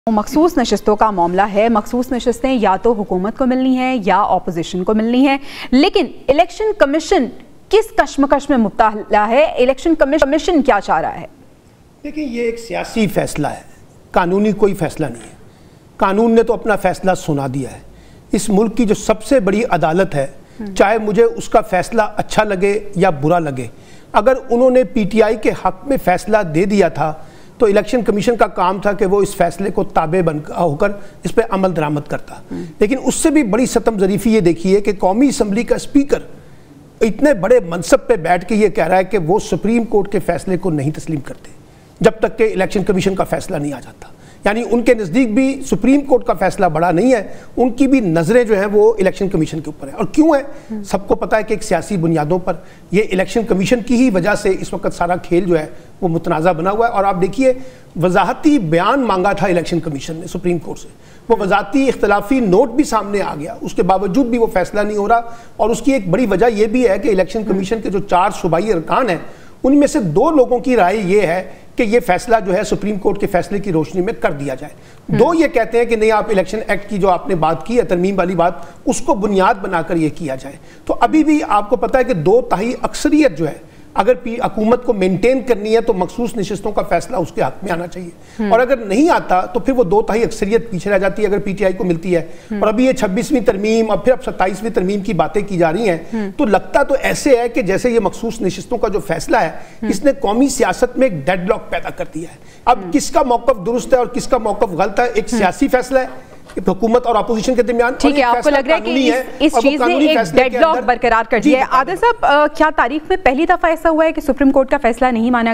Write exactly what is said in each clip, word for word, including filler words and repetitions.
مخصوص نشستوں کا معاملہ ہے. مخصوص نشستیں یا تو حکومت کو ملنی ہیں یا اپوزیشن کو ملنی ہیں، لیکن الیکشن کمیشن کس کشمکش میں مبتلا ہے؟ الیکشن کمیشن کیا چاہ رہا ہے؟ دیکھیں، یہ ایک سیاسی فیصلہ ہے، قانونی کوئی فیصلہ نہیں ہے. قانون نے تو اپنا فیصلہ سنا دیا ہے. اس ملک کی جو سب سے بڑی عدالت ہے، چاہے مجھے اس کا فیصلہ اچھا لگے یا برا لگے، اگر انہوں نے پی ٹی آئی کے حق میں فیصلہ دے دیا تھا تو الیکشن کمیشن کا کام تھا کہ وہ اس فیصلے کو تابع بن ہو کر اس پہ عمل درآمد کرتا. لیکن اس سے بھی بڑی ستم ظریفی یہ دیکھیے کہ قومی اسمبلی کا اسپیکر اتنے بڑے منصب پہ بیٹھ کے یہ کہہ رہا ہے کہ وہ سپریم کورٹ کے فیصلے کو نہیں تسلیم کرتے جب تک کہ الیکشن کمیشن کا فیصلہ نہیں آ جاتا. یعنی ان کے نزدیک بھی سپریم کورٹ کا فیصلہ بڑا نہیں ہے، ان کی بھی نظریں جو ہیں وہ الیکشن کمیشن کے اوپر ہیں. اور کیوں ہے؟ سب کو پتہ ہے کہ ایک سیاسی بنیادوں پر یہ الیکشن کمیشن کی ہی وجہ سے اس وقت سارا کھیل جو ہے وہ متنازع بنا ہوا ہے. اور آپ دیکھیے، وضاحتی بیان مانگا تھا الیکشن کمیشن نے سپریم کورٹ سے، وہ وضاحتی اختلافی نوٹ بھی سامنے آ گیا، اس کے باوجود بھی وہ فیصلہ نہیں ہو رہا. اور اس کی ایک بڑی وجہ یہ بھی ہے کہ الیکشن کمیشن کے جو چار صوبائی ارکان ہیں ان میں سے دو لوگوں کی رائے یہ ہے کہ یہ فیصلہ جو ہے سپریم کورٹ کے فیصلے کی روشنی میں کر دیا جائے. دو یہ کہتے ہیں کہ نہیں، آپ الیکشن ایکٹ کی جو آپ نے بات کی ہے، ترمیم والی بات، اس کو بنیاد بنا کر یہ کیا جائے. تو ابھی بھی آپ کو پتہ ہے کہ دو تہائی اکثریت جو ہے اگر حکومت کو مینٹین کرنی ہے تو مخصوص نشستوں کا فیصلہ اس کے حق میں آنا چاہیے. اور اگر نہیں آتا تو پھر وہ دو تہائی اکثریت پیچھے رہ جاتی ہے اگر پی ٹی آئی کو ملتی ہے. اور ابھی یہ چھبیسویں ترمیم اور پھر اب ستائیسویں ترمیم کی باتیں کی جا رہی ہیں، تو لگتا تو ایسے ہے کہ جیسے یہ مخصوص نشستوں کا جو فیصلہ ہے اس نے قومی سیاست میں ایک ڈیڈ لاک پیدا کر دیا ہے. اب کس کا موقف درست ہے اور کس کا موقف غلط ہے؟ ایک سیاسی فیصلہ ہے حکومت اور اپوزیشن کے درمیان. ٹھیک ہے، آپ کو لگ رہا ہے کہ اس چیز نے ایک ڈیڈ لاک برقرار کر دیا ہے. عادل صاحب، کیا تاریخ میں پہلی دفعہ ایسا ہوا ہے کہ سپریم کورٹ کا فیصلہ نہیں مانا؟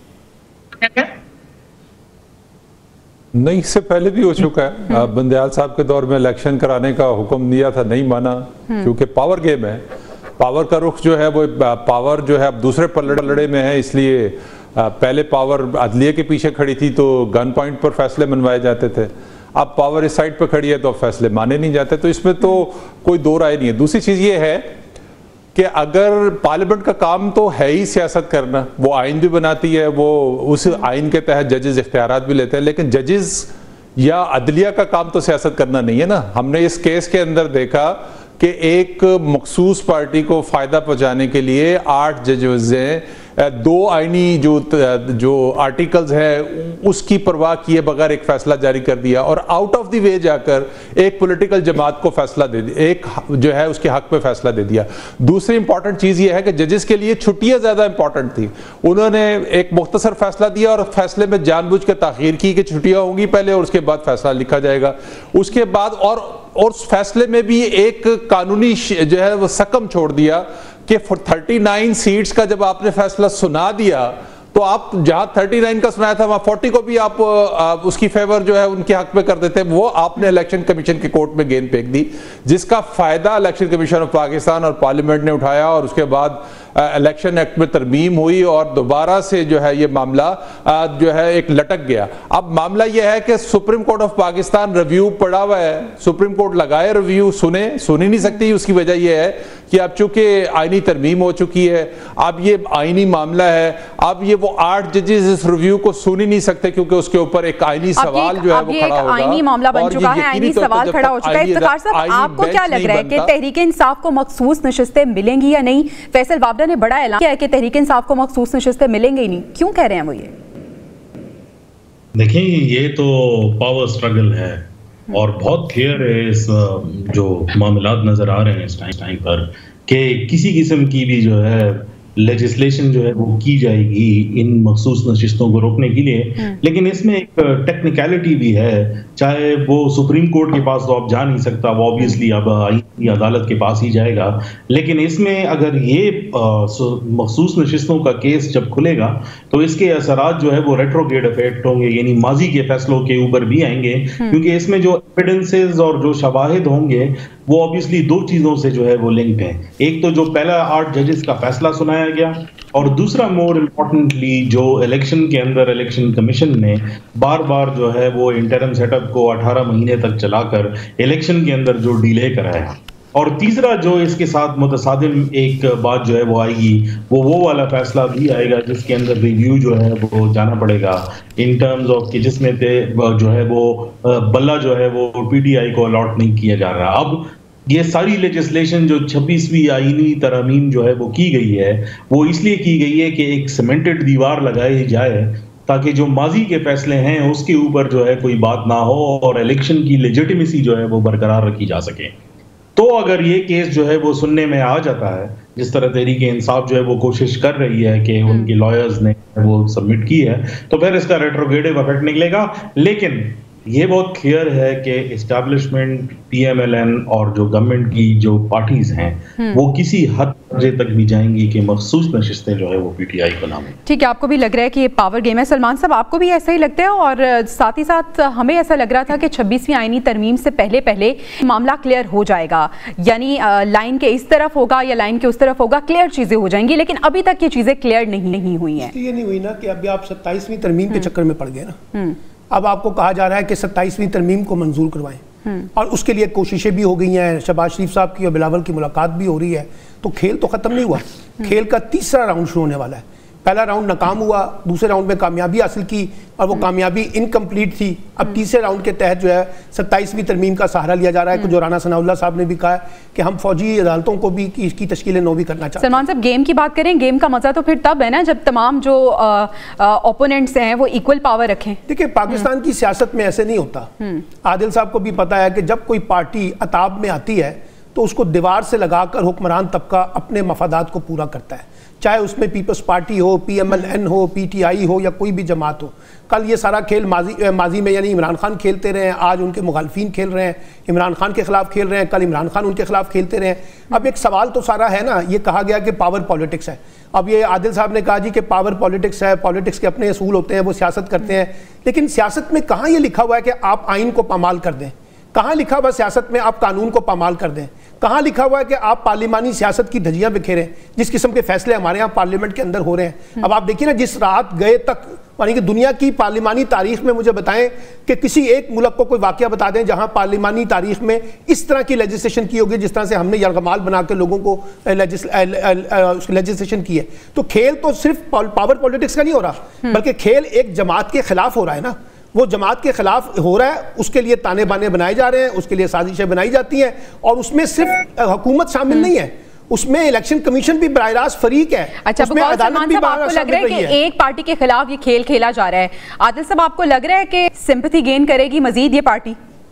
نہیں، اس سے پہلے بھی ہو چکا ہے. بندیال صاحب کے دور میں الیکشن کرانے کا حکم دیا تھا، نہیں مانا، کیونکہ پاور گیم ہے. پاور کا رخ جو ہے وہ پاور جو ہے اب دوسرے پلڑے میں ہے، اس لیے پہلے پاور عدلیہ کے پیچھے کھڑی تھی تو گن پوائنٹ پر فیصلے منوائے جاتے تھے. اب پاور اس سائٹ پہ کھڑی ہے تو فیصلے مانے نہیں جاتے. تو اس میں تو کوئی دو رائے نہیں ہے. دوسری چیز یہ ہے کہ اگر پارلیمنٹ کا کام تو ہے ہی سیاست کرنا، وہ آئین بھی بناتی ہے، وہ اس آئین کے تحت ججز اختیارات بھی لیتے ہیں، لیکن ججز یا عدلیہ کا کام تو سیاست کرنا نہیں ہے نا. ہم نے اس کیس کے اندر دیکھا کہ ایک مخصوص پارٹی کو فائدہ پہنچانے کے لیے آٹھ ججز ہیں، دو آئینی جو جو آرٹیکلز ہیں اس کی پرواہ کیے بغیر ایک فیصلہ جاری کر دیا، اور آؤٹ آف دی وے جا کر ایک پولیٹیکل جماعت کو فیصلہ دے دیا، ایک جو ہے اس کے حق پہ فیصلہ دے دیا. دوسری امپورٹنٹ چیز یہ ہے کہ ججز کے لیے چھٹیاں زیادہ امپورٹنٹ تھی. انہوں نے ایک مختصر فیصلہ دیا اور فیصلے میں جان بوجھ کے تاخیر کی کہ چھٹیاں ہوں گی پہلے اور اس کے بعد فیصلہ لکھا جائے گا. اس کے بعد اور اور اس فیصلے میں بھی ایک قانونی جو ہے وہ سکم چھوڑ دیا کہ تھرٹی نائن سیٹس کا جب آپ نے فیصلہ سنا دیا تو آپ جہاں تھرٹی نائن کا سنایا تھا وہاں فورٹی کو بھی آپ اس کی فیور جو ہے ان کے حق میں کر دیتے. وہ آپ نے الیکشن کمیشن کے کورٹ میں گیند پھینک دی، جس کا فائدہ الیکشن کمیشن آف پاکستان اور پارلیمنٹ نے اٹھایا. اور اس کے بعد الیکشن ایکٹ میں ترمیم ہوئی اور دوبارہ سے جو ہے یہ معاملہ جو ہے ایک لٹک گیا. اب معاملہ یہ ہے کہ supreme court of Pakistan review پڑا ہوا ہے، سپریم کورٹ لگائے ریویو، سنے سن ہی نہیں سکتی. اس کی وجہ یہ ہے کہ اب چونکہ آئینی ترمیم ہو چکی ہے، اب یہ آئینی معاملہ ہے، اب یہ وہ آٹھ ججز اس ریویو کو سن ہی نہیں سکتے کیونکہ اس کے اوپر ایک آئینی سوال جو ہے وہ کھڑا ہوگا. آئینی معاملہ بن چکا ہے، آئینی سوال کھڑا ہو چکا ہے. افتخار صاحب، آپ کو کیا لگ رہا ہے کہ تحریک انصاف کو مخصوص نشستیں ملیں گی یا نہیں؟ فیصل وابڈا نے بڑا اعلان کیا ہے کہ تحریک انصاف کو مخصوص نشستیں ملیں گے ہی نہیں. کیوں کہہ رہے ہیں وہ یہ؟ دیکھیں، یہ تو پاور سٹرگل ہے اور بہت کلیئر ہے اس جو معاملات نظر آ رہے ہیں اس ٹائم پر کہ کسی قسم کی بھی جو ہے لیجسلیشن جو ہے وہ کی جائے گی ان مخصوص نشستوں کو روکنے کے لیے. لیکن اس میں ایک ٹیکنیکلٹی بھی ہے، چاہے وہ سپریم کورٹ کے پاس تو اب جا نہیں سکتا، وہ آبویسلی اب آئینی عدالت کے پاس ہی جائے گا. لیکن اس میں اگر یہ مخصوص نشستوں کا کیس جب کھلے گا تو اس کے اثرات جو ہے وہ ریٹروگریڈ افیکٹ ہوں گے، یعنی ماضی کے فیصلوں کے اوپر بھی آئیں گے، کیونکہ اس میں جو ایویڈنسز اور جو شواہد ہوں گے وہ obviously دو چیزوں سے جو ہے وہ لنکڈ ہیں. ایک تو جو پہلا آٹھ ججز کا فیصلہ سنایا گیا، اور دوسرا مور امپورٹنٹلی جو الیکشن کے اندر الیکشن کمیشن نے بار بار جو ہے وہ انٹرم سیٹ اپ کو اٹھارہ مہینے تک چلا کر الیکشن کے اندر جو ڈیلے کرایا. اور تیسرا جو اس کے ساتھ متصادم ایک بات جو ہے وہ آئے گی، وہ وہ والا فیصلہ بھی آئے گا جس کے اندر ریویو جو ہے وہ جانا پڑے گا ان ٹرمز آف کہ جس میں جو ہے وہ بلہ جو ہے وہ پی ٹی آئی کو الاٹ نہیں کیا جا رہا۔ اب یہ ساری لیجسلیشن جو چھبیسویں آئینی ترامیم جو ہے وہ کی گئی ہے، وہ اس لیے کی گئی ہے کہ ایک سیمنٹڈ دیوار لگائی جائے تاکہ جو ماضی کے فیصلے ہیں اس کے اوپر جو ہے کوئی بات نہ ہو اور الیکشن کی لیجیٹیمیسی جو ہے وہ برقرار رکھی جا سکے۔ تو اگر یہ کیس جو ہے وہ سننے میں آ جاتا ہے، جس طرح تحریک انصاف جو ہے وہ کوشش کر رہی ہے کہ ان کے لائرز نے وہ سبمٹ کی ہے، تو پھر اس کا ریٹروگریڈو افیکٹ نکلے گا۔ لیکن یہ بہت کلیئر ہے کہ establishment, P M L N اور جو گورنمنٹ کی جو پارٹیز ہیں وہ کسی حد درجے تک بھی جائیں گی کہ مخصوص نشستیں جو ہے وہ پی ٹی آئی کو نام ہے۔ ٹھیک ہے، آپ کو بھی لگ رہا ہے کہ یہ پاور گیم ہے۔ سلمان صاحب، آپ کو بھی ایسا ہی لگتا ہے؟ اور ساتھ ہی ساتھ ہمیں ایسا لگ رہا تھا کہ چھبیسویں آئینی ترمیم سے پہلے پہلے معاملہ کلیئر ہو جائے گا، یعنی لائن کے اس طرف ہوگا یا لائن کے اس طرف ہوگا، کلیئر چیزیں ہو جائیں گی، لیکن ابھی تک یہ چیزیں کلیئر نہیں نہیں ہوئی ہیں۔ یہ نہیں ہوئی نا کہ ابھی آپ ستائیسویں ترمیم کے چکر میں پڑ گئے نا۔ اب آپ کو کہا جا رہا ہے کہ ستائیسویں ترمیم کو منظور کروائیں، اور اس کے لیے کوششیں بھی ہو گئی ہیں، شہباز شریف صاحب کی اور بلاول کی ملاقات بھی ہو رہی ہے، تو کھیل تو ختم نہیں ہوا۔ کھیل کا تیسرا راؤنڈ شروع ہونے والا ہے۔ پہلا راؤنڈ ناکام ہوا، دوسرے راؤنڈ میں کامیابی حاصل کی اور وہ کامیابی انکمپلیٹ تھی۔ اب تیسرے راؤنڈ کے تحت جو ہے ستائیسویں ترمیم کا سہارا لیا جا رہا ہے کہ جو رانا ثناء اللہ صاحب نے بھی کہا ہے کہ ہم فوجی عدالتوں کو بھی اس کی تشکیل نو بھی کرنا چاہتے ہیں۔ سلمان صاحب، گیم کی بات کریں، گیم کا مزہ تو پھر تب ہے نا جب تمام جو اوپوننٹس ہیں وہ ایکول پاور رکھیں۔ دیکھیں، پاکستان کی سیاست میں ایسے نہیں ہوتا۔ عادل صاحب کو بھی پتا ہے کہ جب کوئی پارٹی عتاب میں آتی ہے تو اس کو دیوار سے لگا کر حکمران طبقہ اپنے مفادات کو پورا کرتا ہے، چاہے اس میں پیپلز پارٹی ہو، پی ایم ایل این ہو، پی ٹی آئی ہو یا کوئی بھی جماعت ہو۔ کل یہ سارا کھیل ماضی ماضی میں یعنی عمران خان کھیلتے رہے ہیں، آج ان کے مخالفین کھیل رہے ہیں، عمران خان کے خلاف کھیل رہے ہیں، کل عمران خان ان کے خلاف کھیلتے رہے ہیں۔ اب ایک سوال تو سارا ہے نا، یہ کہا گیا کہ پاور پالیٹکس ہے۔ اب یہ عادل صاحب نے کہا جی کہ پاور پالیٹکس ہے، پالیٹکس کے اپنے اصول ہوتے ہیں، وہ سیاست کرتے ہیں، لیکن سیاست میں کہاں یہ لکھا ہوا ہے کہ آپ آئین کو پامال کر دیں؟ کہاں لکھا ہوا سیاست میں آپ قانون کو پامال کر دیں؟ کہاں لکھا ہوا ہے کہ آپ پارلیمانی سیاست کی دھجیاں بکھیریں؟ جس قسم کے فیصلے ہمارے ہاں پارلیمنٹ کے اندر ہو رہے ہیں، اب آپ دیکھیں نا، جس رات گئے تک یعنی کہ دنیا کی پارلیمانی تاریخ میں مجھے بتائیں کہ کسی ایک ملک کو کوئی واقعہ بتا دیں جہاں پارلیمانی تاریخ میں اس طرح کی لیجسلیشن کی ہوگی جس طرح سے ہم نے یرغمال بنا کے لوگوں کو لیجسلیشن کی ہے۔ تو کھیل تو صرف پاور پالیٹکس کا نہیں ہو رہا، بلکہ کھیل ایک جماعت کے خلاف ہو رہا ہے نا۔ وہ جماعت کے خلاف ہو رہا ہے، اس کے لیے تانے بانے بنائے جا رہے ہیں، اس کے لیے سازشیں بنائی جاتی ہیں، اور اس میں صرف حکومت شامل نہیں ہے، اس میں الیکشن کمیشن بھی براہ راست فریق ہے۔ اچھا، آپ کو لگ رہا ہے کہ ایک پارٹی کے خلاف یہ کھیل کھیلا جا رہا ہے، عادل صاحب آپ کو لگ رہا ہے کہ سمپتھی گین کرے گی مزید یہ پارٹی؟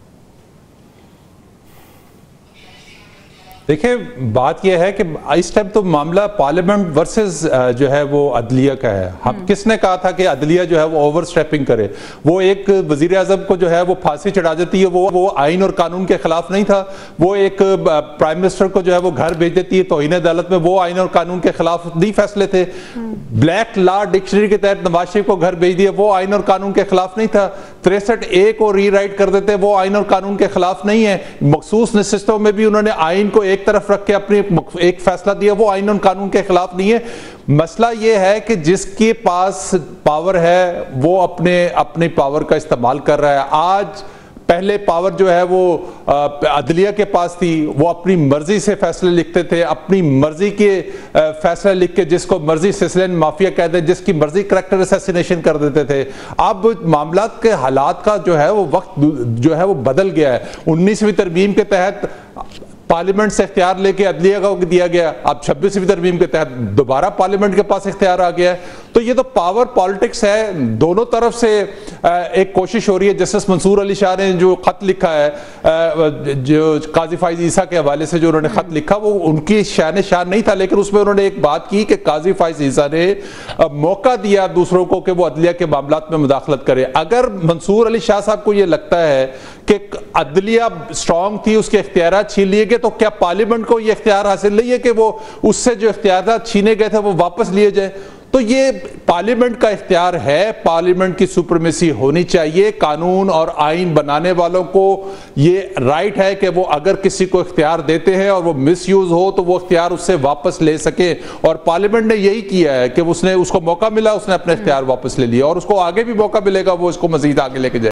دیکھیں، بات یہ ہے کہ اس ٹائم تو معاملہ پارلیمنٹ ورسز جو ہے وہ عدلیہ کا ہے۔ ہم کس نے کہا تھا کہ عدلیہ جو ہے وہ اوور سٹیپنگ کرے؟ وہ ایک وزیر اعظم کو جو ہے وہ پھانسی چڑھا دیتی ہے، وہ وہ آئین اور قانون کے خلاف نہیں تھا۔ وہ ایک پرائم منسٹر کو جو ہے وہ گھر بھیج دیتی ہے توہین عدالت میں، وہ آئین اور قانون کے خلاف نہیں فیصلے تھے۔ بلیک لا ڈکشنری کے تحت نواز شریف کو گھر بھیج دیا، وہ آئین اور قانون کے خلاف نہیں تھا۔ تریسٹھ اے کو ری رائٹ کر دیتے، وہ آئین اور قانون کے خلاف نہیں ہے۔ مخصوص نشستوں میں بھی انہوں نے آئین کو ایک طرف رکھ کے اپنی ایک فیصلہ دیا، وہ آئین اور قانون کے خلاف نہیں ہے۔ مسئلہ یہ ہے کہ جس کے پاس پاور ہے وہ اپنے اپنی پاور کا استعمال کر رہا ہے۔ آج پہلے پاور جو ہے وہ عدلیہ کے پاس تھی، وہ اپنی مرضی سے فیصلے لکھتے تھے، اپنی مرضی کے فیصلے لکھ کے جس کو مرضی سسلین مافیا کہتے ہیں، جس کی مرضی کریکٹر اسیسینیشن کر دیتے تھے۔ اب معاملات کے حالات کا جو ہے وہ وقت جو ہے وہ بدل گیا ہے۔ انیسویں ترمیم کے تحت پارلیمنٹ سے اختیار لے کے عدلیہ کو دیا گیا، اب چھبیسویں ترمیم کے تحت دوبارہ پارلیمنٹ کے پاس اختیار آ گیا ہے۔ تو یہ تو پاور پالیٹکس ہے، دونوں طرف سے ایک کوشش ہو رہی ہے۔ جسٹس منصور علی شاہ نے جو خط لکھا ہے جو قاضی فائز عیسیٰ کے حوالے سے جو انہوں نے خط لکھا، وہ ان کی شان شان نہیں تھا، لیکن اس میں انہوں نے ایک بات کی کہ قاضی فائز عیسیٰ نے موقع دیا دوسروں کو کہ وہ عدلیہ کے معاملات میں مداخلت کرے۔ اگر منصور علی شاہ صاحب کو یہ لگتا ہے کہ عدلیہ اسٹرانگ تھی، اس کے اختیارات چھین لیے گئے، تو کیا پارلیمنٹ کو یہ اختیار حاصل نہیں ہے کہ وہ اس سے جو اختیارات چھینے گئے تھے وہ واپس لیے جائیں؟ تو یہ پارلیمنٹ کا اختیار ہے، پارلیمنٹ کی سپریمیسی ہونی چاہیے۔ قانون اور آئین بنانے والوں کو یہ رائٹ ہے کہ وہ اگر کسی کو اختیار دیتے ہیں اور وہ مس یوز ہو تو وہ اختیار اس سے واپس لے سکیں، اور پارلیمنٹ نے یہی کیا ہے کہ اس نے اس کو موقع ملا، اس نے اپنے اختیار واپس لے لیا، اور اس کو آگے بھی موقع ملے گا، وہ اس کو مزید آگے لے کے جائے۔